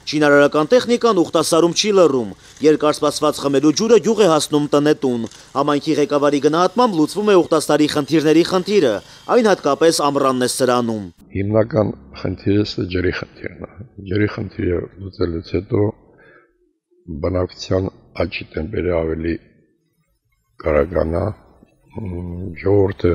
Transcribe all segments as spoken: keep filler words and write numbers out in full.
Շինարարական տեխնիկան ուխտասարում չի լռում, երկարսպասված խմելու ջուրը գյուղ է հասնում տնետուն։ Համայնքի ղեկավարի գնահատմամբ լուծվում է ուխտասարի խնդիրների խնդիրը, այն հատկապես ամռանն է սրանում։ Հիմնական խնդիրը ջրի խնդիրն է։ Ջրի խնդիրը լուծելուց հետո բնակության աճի տեմպերը ավելի կարողանա, ժողովուրդը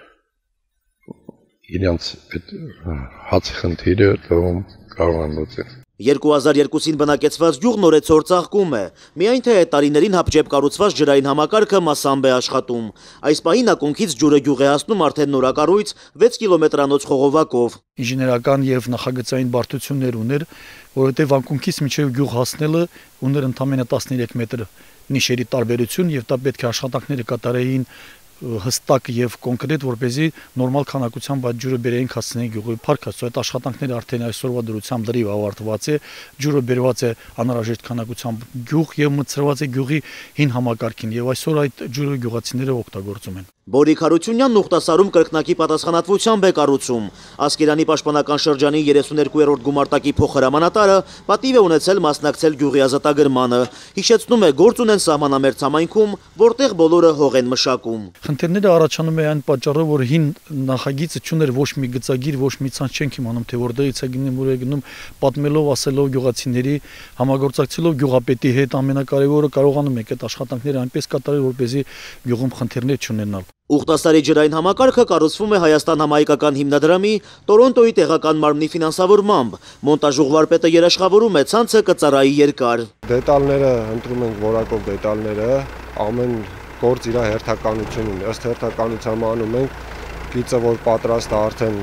իրենց այդ հացի խնդիրը տվում կարող են լուծել։ երկու հազար երկուսին բնակեցված գյուղն օրեցօր ծաղկում է, միայն թե այդ տարիներին հապճեպ կառուցված ջրային համակարգը մասամբ է աշխատում։ Այս պահին ակունքից ջուրը գյուղ է հասնում արդեն նորակառույց վեց կիլոմետրանոց խողովակով։ Ինժեներական եւ նախագծային բարդություններ ուներ, որովհետեւ ակունքից մինչեւ գյուղ հասնելը ուներ ընդամենը տասներեք մետր նիշերի տարբերություն եւ դա պետք է աշխատանքները կատարեին հստակ եւ կոնկրետ, որպեսզի նորմալ քանակությամբ այդ ջուրը բերեին հասցնեին գյուղի փառք աստծո։ Այդ աշխատանքները արդեն այսօրվա դրությամբ լրիվ ավարտված է, ջուրը բերված է անհրաժեշտ քանակությամբ գյուղ եւ մտցրված է գյուղի հին համակարգին եւ այսօր այդ ջուրը գյուղացիները օգտագործում են։ Բորիկ Հարությունյանն ուխտասարում կրկնակի պատասխանատվությամբ է կառուցում։ Ասկերանի պաշտպանական շրջանի երեսուներկուերորդ գումարտակի փոխհրամանատարը պատիվ է ունեցել մասնակցել գյուղի ազատագրմանը։ Հիշեցնում է, գործ ունեն սահմանամերձ համայնքում, որտեղ բոլորը հող են մշակում։ Խնդիրները առաջանում են այն պատճառով, որ հին նախագիծը չուներ ոչ մի գծագիր, ոչ մի ցանց չենք իմանում, թե որտեղից է գնում, ուր է գնում, պատմելով, ասելով գյուղացիների, համագործակցելով գյուղապետի հետ, ամենակարևորը կարողանում ենք այդ աշխատանքները այնպես կատարել, որպեսզի գյուղում խնդիրներ չունենալ։ Ուխտասարի ջրային համակարգը կառուցվում է Հայաստան համայնքական հիմնադրամի Տորոնտոյի տեղական մարմնի ֆինանսավորմամբ։ Մոնտաժող վարպետը երաշխավորում է, ցանցը կծառայի երկար։ Դետալները ընտրում ենք որակով դետալները, ամեն գործ իր հերթականություն ունի։ Ըստ հերթականության անում ենք գիծը, որ պատրաստ է արդեն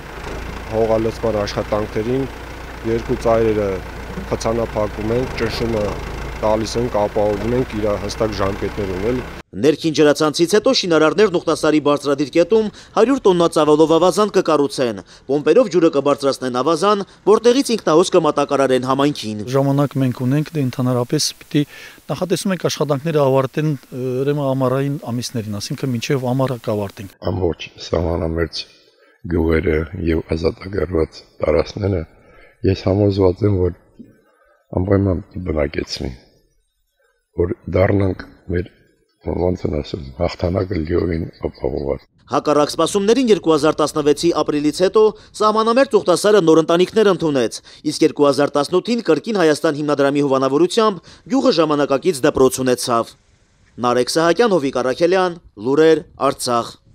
հողալցման աշխատանքներին, երկու ծայրերը խցանափակում ենք, ճնշումը տալիս ենք, ապահովում ենք իր հստակ ժամկետներ ունել։ Ներքին ջրացանցից հետո շինարարներն ուխտասարի բարձրադիր կետում հարյուր տոննա ծավալով ավազան կկառուցեն։ Պոմպերով ջուրը կբարձրացնեն ավազան, որտեղից ինքնահոս կմատակարարեն համայնքին։ Ժամանակ մենք ունենք, դե ընդհանրապես պիտի նախատեսում ենք աշխատանքները ավարտեն ուրեմն ամառային ամիսներին, այսինքն մինչև ամառը կավարտենք։ Ամբողջ սահմանամերձ գյուղերը եւ ազատագրված տարածքները ես համոզված եմ, որ անպայման բնակեցվի, որ դառնանք մեր ոնց են ասում, հաղթանակը լիովին ապահովված։ Հակառակ սպասումներին երկու հազար տասնվեցի ապրիլից հետո սահմանամերձ ուխտասարը նոր ընտանիքներ ընդունեց, իսկ երկու հազար տասնութին կրկին Հայաստան հիմնադրամի հովանավորությամբ գյուղը ժամանակակից դպրոց ունեցավ։ Նարեկ Սահակյան, Հովիկ Առաքելյան, Լուրեր, Արցախ։